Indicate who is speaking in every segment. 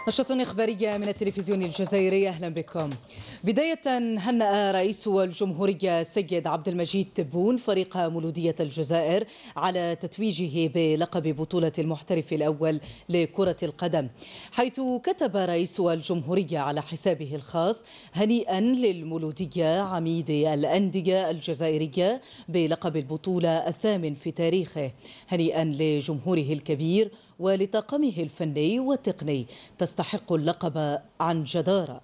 Speaker 1: نشرة إخبارية من التلفزيون الجزائري، أهلا بكم. بداية، هنأ رئيس الجمهورية السيد عبد المجيد تبون فريق مولودية الجزائر على تتويجه بلقب بطولة المحترف الأول لكرة القدم، حيث كتب رئيس الجمهورية على حسابه الخاص: هنيئا للمولودية عميد الأندية الجزائرية بلقب البطولة الثامن في تاريخه، هنيئا لجمهوره الكبير ولطاقمه الفني والتقني، تستحق اللقب عن جدارة.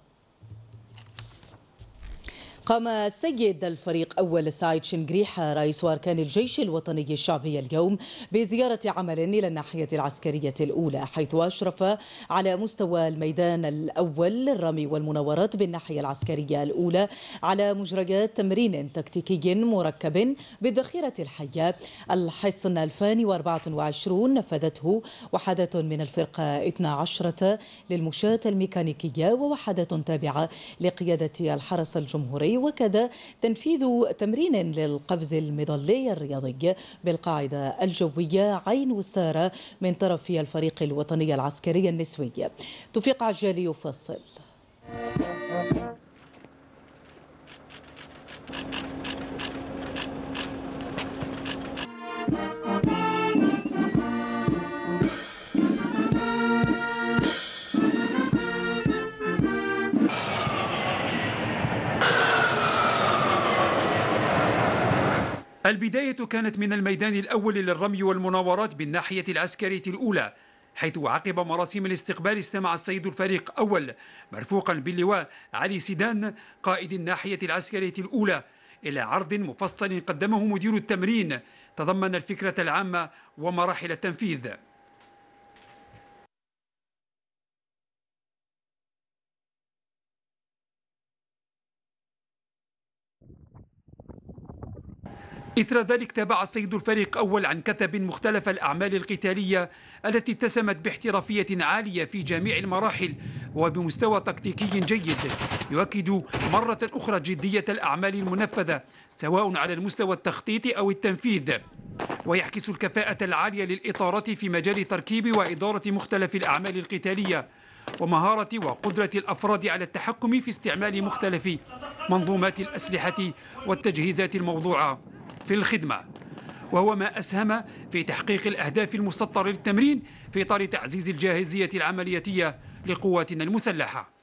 Speaker 1: قام السيد الفريق أول سعيد شنقريحة رئيس أركان الجيش الوطني الشعبي اليوم بزيارة عمل إلى الناحية العسكرية الأولى، حيث أشرف على مستوى الميدان الأول للرمي والمناورات بالناحية العسكرية الأولى على مجريات تمرين تكتيكي مركب بالذخيرة الحية. الحصن 2024 نفذته وحدة من الفرقة 12 للمشاة الميكانيكية ووحدة تابعة لقيادة الحرس الجمهوري، وكذا تنفيذ تمرين للقفز المظلي الرياضي بالقاعدة الجوية عين وسارة من طرف الفريق الوطني العسكري النسوي. توفيق عجالي يفصل.
Speaker 2: البداية كانت من الميدان الأول للرمي والمناورات بالناحية العسكرية الأولى، حيث عقب مراسيم الاستقبال استمع السيد الفريق أول مرفوقا باللواء علي سيدان قائد الناحية العسكرية الأولى إلى عرض مفصل قدمه مدير التمرين تضمن الفكرة العامة ومراحل التنفيذ. إثر ذلك تابع السيد الفريق أول عن كثب مختلف الأعمال القتالية التي اتسمت باحترافية عالية في جميع المراحل وبمستوى تكتيكي جيد يؤكد مرة أخرى جدية الأعمال المنفذة سواء على المستوى التخطيط أو التنفيذ، ويعكس الكفاءة العالية للإطارات في مجال تركيب وإدارة مختلف الأعمال القتالية ومهارة وقدرة الأفراد على التحكم في استعمال مختلف منظومات الأسلحة والتجهيزات الموضوعة في الخدمة، وهو ما أسهم في تحقيق الأهداف المسطرة للتمرين في إطار تعزيز الجاهزية العملياتية لقواتنا المسلحة.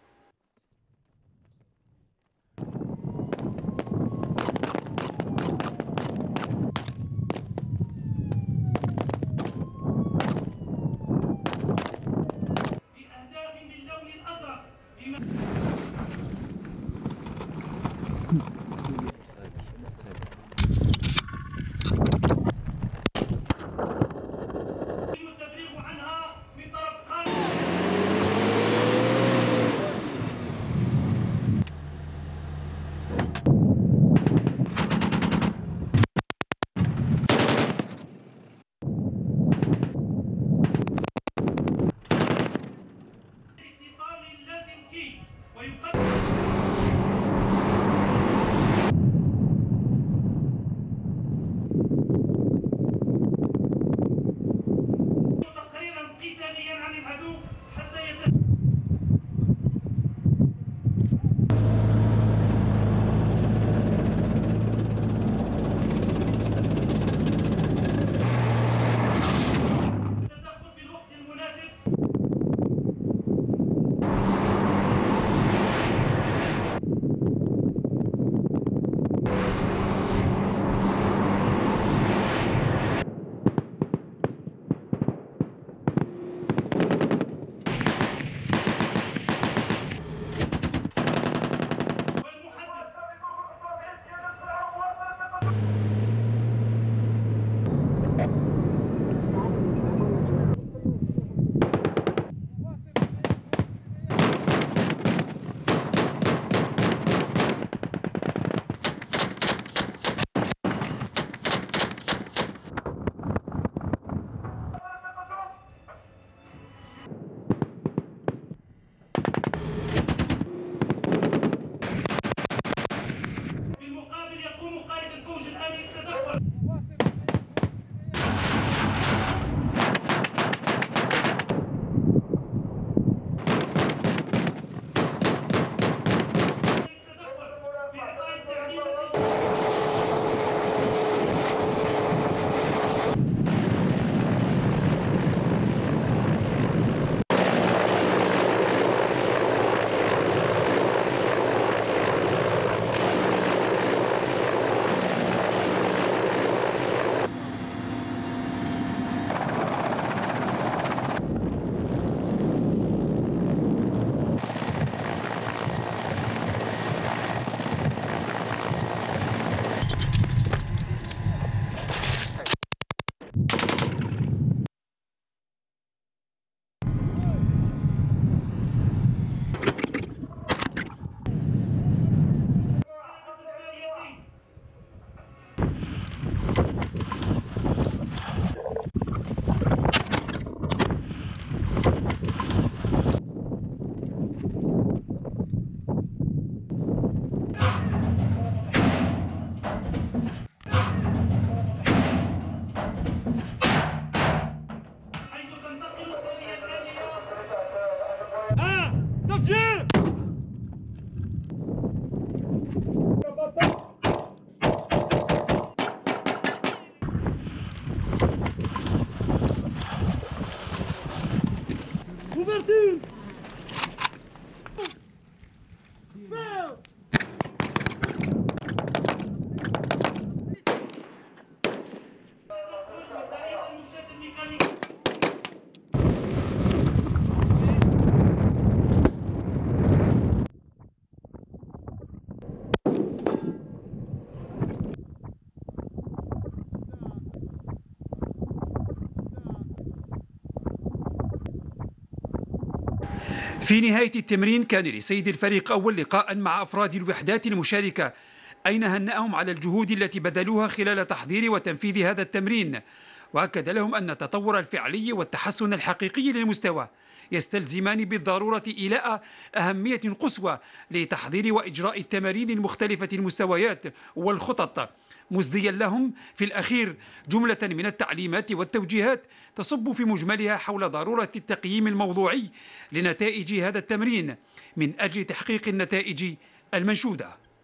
Speaker 2: في نهاية التمرين كان لسيد الفريق أول لقاء مع أفراد الوحدات المشاركة، أين هنأهم على الجهود التي بذلوها خلال تحضير وتنفيذ هذا التمرين، وأكد لهم أن التطور الفعلي والتحسن الحقيقي للمستوى يستلزمان بالضرورة إيلاء أهمية قصوى لتحضير وإجراء التمارين المختلفة المستويات والخطط، مسديا لهم في الأخير جملة من التعليمات والتوجيهات تصب في مجملها حول ضرورة التقييم الموضوعي لنتائج هذا التمرين من أجل تحقيق النتائج المنشودة.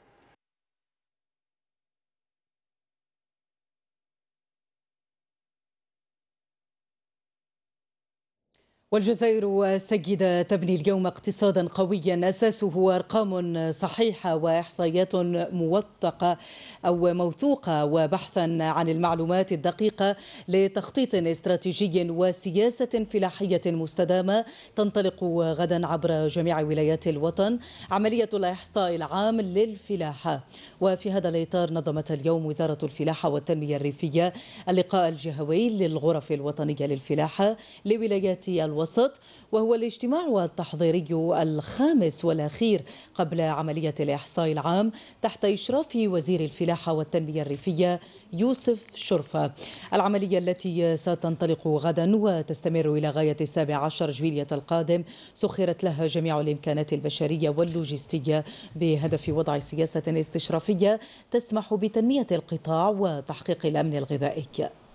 Speaker 1: والجزائر سيدة تبني اليوم اقتصادا قويا أساسه أرقام صحيحة وإحصائيات موثقة أو موثوقة وبحثا عن المعلومات الدقيقة لتخطيط استراتيجي وسياسة فلاحية مستدامة تنطلق غدا عبر جميع ولايات الوطن عملية الإحصاء العام للفلاحة. وفي هذا الإطار نظمت اليوم وزارة الفلاحة والتنمية الريفية اللقاء الجهوي للغرف الوطنية للفلاحة لولايات الوسط، وهو الاجتماع التحضيري الخامس والأخير قبل عملية الإحصاء العام تحت إشراف وزير الفلاحة والتنمية الريفية يوسف شرفة. العملية التي ستنطلق غدا وتستمر إلى غاية 17 جويلية القادم سخرت لها جميع الإمكانات البشرية واللوجستية بهدف وضع سياسة استشرافية تسمح بتنمية القطاع وتحقيق الأمن الغذائي.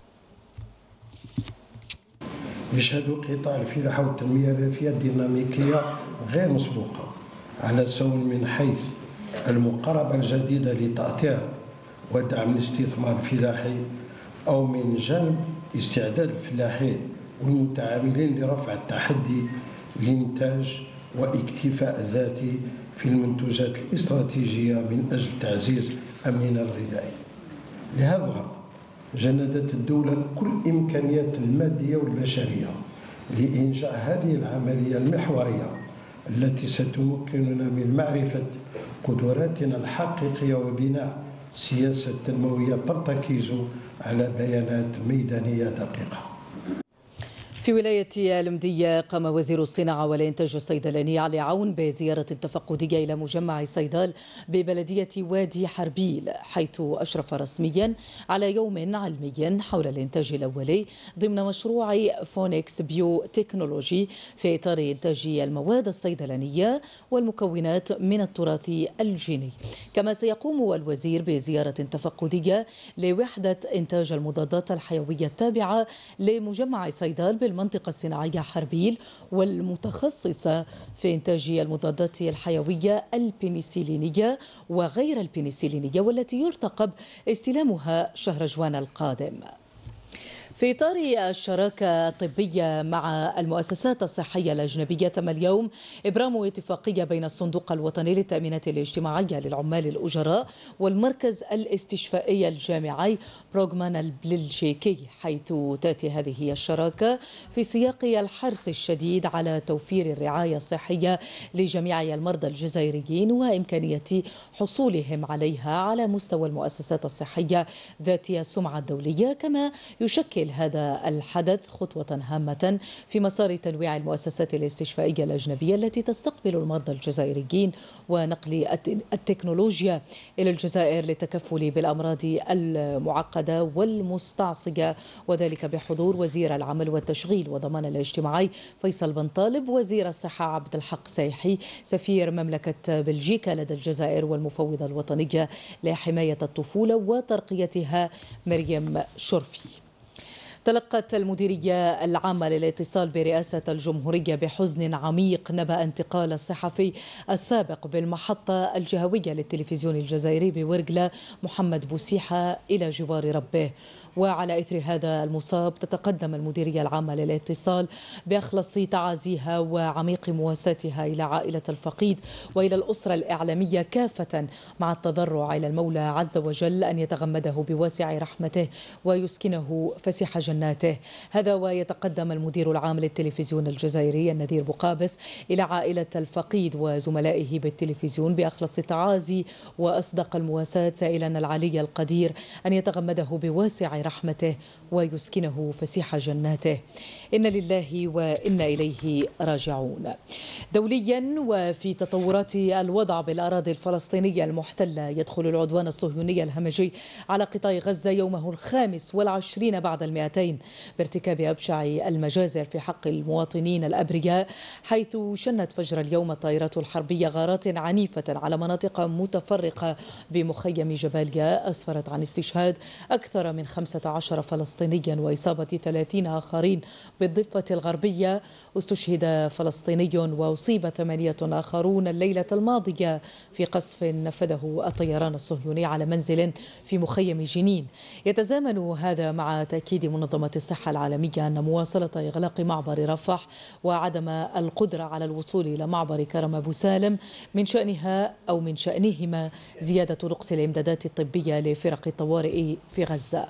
Speaker 3: يشهد قطاع الفلاحة والتنمية الريفية ديناميكية غير مسبوقة على سواء من حيث المقاربة الجديدة لتأطير ودعم الاستثمار الفلاحي أو من جانب استعداد الفلاحين والمتعاملين لرفع التحدي الإنتاج واكتفاء الذاتي في المنتوجات الاستراتيجية من أجل تعزيز أمننا الغذائي. لهذا الغرض جندت الدولة كل الإمكانيات المادية والبشرية لإنجاح هذه العملية المحورية التي ستمكننا من معرفة قدراتنا الحقيقية وبناء سياسة تنموية ترتكز على بيانات ميدانية دقيقة.
Speaker 1: في ولاية المدية قام وزير الصناعة والإنتاج الصيدلاني علي عون بزيارة تفقدية إلى مجمع صيدال ببلدية وادي حربيل، حيث أشرف رسميا على يوم علمي حول الإنتاج الأولي ضمن مشروع فونيكس بيو تكنولوجي في إطار إنتاج المواد الصيدلانية والمكونات من التراث الجيني. كما سيقوم الوزير بزيارة تفقدية لوحدة إنتاج المضادات الحيوية التابعة لمجمع صيدال المنطقة الصناعية حربيل والمتخصصة في إنتاج المضادات الحيوية البنسلينية وغير البنسلينية والتي يرتقب استلامها شهر جوان القادم. في إطار الشراكة الطبية مع المؤسسات الصحية الأجنبية تم اليوم إبرام اتفاقية بين الصندوق الوطني للتأمينات الاجتماعية للعمال الأجراء والمركز الاستشفائي الجامعي بروغمان البلجيكي، حيث تأتي هذه الشراكة في سياق الحرص الشديد على توفير الرعاية الصحية لجميع المرضى الجزائريين وإمكانية حصولهم عليها على مستوى المؤسسات الصحية ذات السمعة الدولية. كما يشكل هذا الحدث خطوة هامة في مسار تنويع المؤسسات الاستشفائية الأجنبية التي تستقبل المرضى الجزائريين ونقل التكنولوجيا إلى الجزائر للتكفل بالأمراض المعقدة والمستعصية، وذلك بحضور وزير العمل والتشغيل وضمان الاجتماعي فيصل بن طالب، وزير الصحة عبد الحق سايحي، سفير مملكة بلجيكا لدى الجزائر والمفوضة الوطنية لحماية الطفولة وترقيتها مريم شرفي. تلقت المديرية العامة للاتصال برئاسة الجمهورية بحزن عميق نبأ انتقال الصحفي السابق بالمحطة الجهوية للتلفزيون الجزائري بورقلة محمد بوسيحة إلى جوار ربه. وعلى إثر هذا المصاب تتقدم المديرية العامة للاتصال بأخلص تعازيها وعميق مواساتها إلى عائلة الفقيد وإلى الأسرة الإعلامية كافة، مع التضرع إلى المولى عز وجل أن يتغمده بواسع رحمته ويسكنه فسيح جناته. هذا ويتقدم المدير العام للتلفزيون الجزائري النذير بوقابس إلى عائلة الفقيد وزملائه بالتلفزيون بأخلص التعازي وأصدق المواساة، سائلا العلي القدير أن يتغمده بواسع رحمته ويسكنه فسيح جناته. إن لله وإنا إليه راجعون. دوليا وفي تطورات الوضع بالأراضي الفلسطينية المحتلة، يدخل العدوان الصهيوني الهمجي على قطاع غزة يومه 25 بعد 200 بارتكاب أبشع المجازر في حق المواطنين الأبرياء، حيث شنت فجر اليوم الطائرات الحربية غارات عنيفة على مناطق متفرقة بمخيم جباليا أسفرت عن استشهاد أكثر من 15 فلسطينيا وإصابة 30 آخرين بالضفة الغربية. استشهد فلسطيني وأصيب 8 آخرون الليلة الماضية في قصف نفذه الطيران الصهيوني على منزل في مخيم جنين. يتزامن هذا مع تأكيد منظمة الصحة العالمية أن مواصلة إغلاق معبر رفح وعدم القدرة على الوصول إلى معبر كرم أبو سالم من شأنهما زيادة نقص الإمدادات الطبية لفرق الطوارئ في غزة.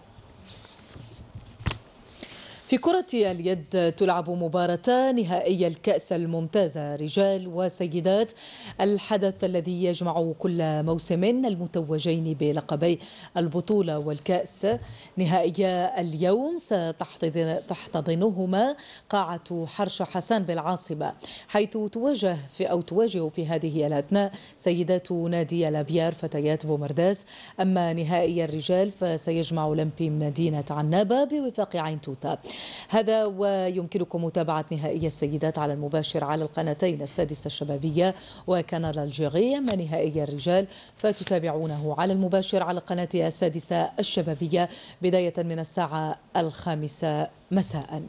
Speaker 1: في كرة اليد تلعب مباراة نهائية الكأس الممتازة رجال وسيدات، الحدث الذي يجمع كل موسم المتوجين بلقبي البطولة والكأس. نهائيا اليوم ستحتضنهما قاعة حرش حسان بالعاصمة، حيث تواجه في هذه الأثناء سيدات نادي الأبيار فتيات بومرداس. أما نهائي الرجال فسيجمع أولمبي مدينة عنابة بوفاق عين توتا. هذا ويمكنكم متابعة نهائي السيدات على المباشر على القناتين السادسة الشبابية وكانال الجيري. أما نهائي الرجال فتتابعونه على المباشر على القناة السادسة الشبابية بداية من الساعة 5 مساء.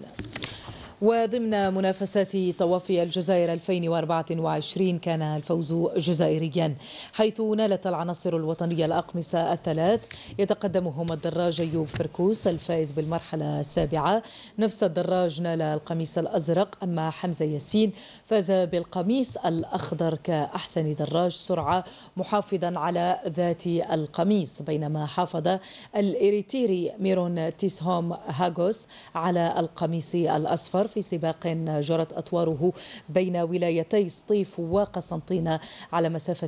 Speaker 1: وضمن منافسات طوافي الجزائر 2024 كان الفوز جزائريا، حيث نالت العناصر الوطنية الأقمصة الثلاث، يتقدمهم الدراج أيوب فركوس الفائز بالمرحلة السابعة. نفس الدراج نال القميص الأزرق، أما حمزة ياسين فاز بالقميص الأخضر كأحسن دراج سرعة محافظا على ذات القميص، بينما حافظ الإريتيري ميرون تيسهوم هاغوس على القميص الأصفر في سباق جرت أطواره بين ولايتي سطيف وقسنطينة على مسافة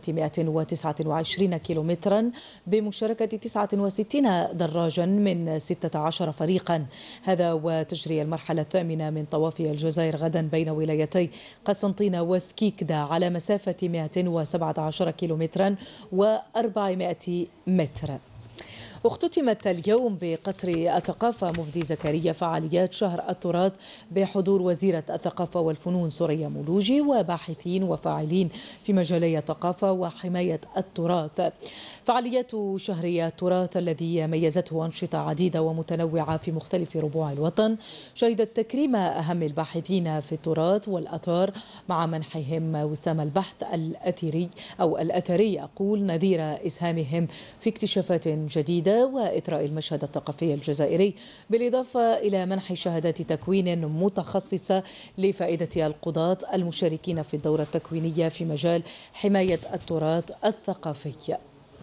Speaker 1: 129 كيلومترا بمشاركة 69 دراجا من 16 فريقا. هذا وتجري المرحلة الثامنة من طوافي الجزائر غدا بين ولايتي قسنطينة وسكيكدا على مسافة 117 كيلومترا و400 متر. اختتمت اليوم بقصر الثقافة مفدي زكريا فعاليات شهر التراث بحضور وزيرة الثقافة والفنون سوريا مولوجي وباحثين وفاعلين في مجالي الثقافة وحماية التراث. فعاليات شهر التراث الذي ميزته أنشطة عديدة ومتنوعة في مختلف ربوع الوطن شهدت تكريم أهم الباحثين في التراث والآثار مع منحهم وسام البحث الأثري نذير إسهامهم في اكتشافات جديدة وإثراء المشهد الثقافي الجزائري، بالإضافة إلى منح شهادات تكوين متخصصة لفائدة القضاة المشاركين في الدورة التكوينية في مجال حماية التراث الثقافي.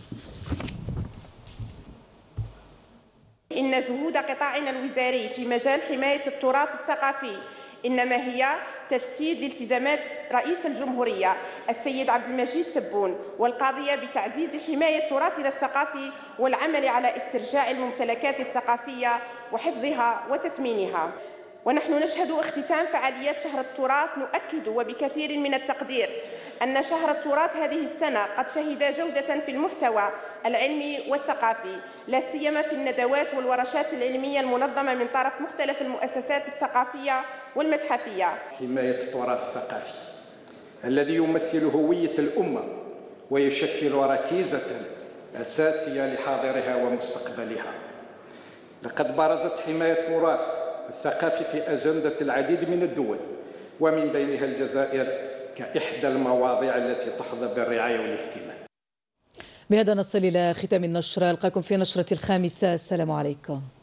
Speaker 4: إن جهود قطاعنا الوزاري في مجال حماية التراث الثقافي إنما هي تجسيد لالتزامات رئيس الجمهورية السيد عبد المجيد تبون والقاضية بتعزيز حماية تراثنا الثقافي والعمل على استرجاع الممتلكات الثقافية وحفظها وتثمينها. ونحن نشهد اختتام فعاليات شهر التراث نؤكد وبكثير من التقدير أن شهر التراث هذه السنة قد شهد جودة في المحتوى العلمي والثقافي، لا سيما في الندوات والورشات العلمية المنظمة من طرف مختلف المؤسسات الثقافية والمتحفية.
Speaker 5: حماية التراث الثقافي الذي يمثل هوية الأمة ويشكل ركيزة أساسية لحاضرها ومستقبلها. لقد برزت حماية التراث الثقافي في أجندة العديد من الدول ومن بينها الجزائر كإحدى المواضيع التي تحظى بالرعاية والاهتمام.
Speaker 1: بهذا نصل إلى ختام النشرة، ألقاكم في نشرة 5. السلام عليكم.